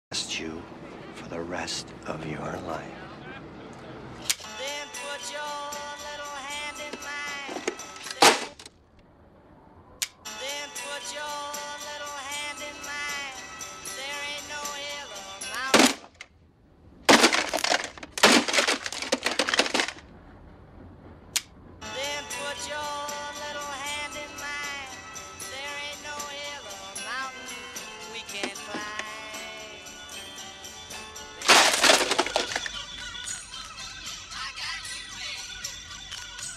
last you for the rest of your life. Then put your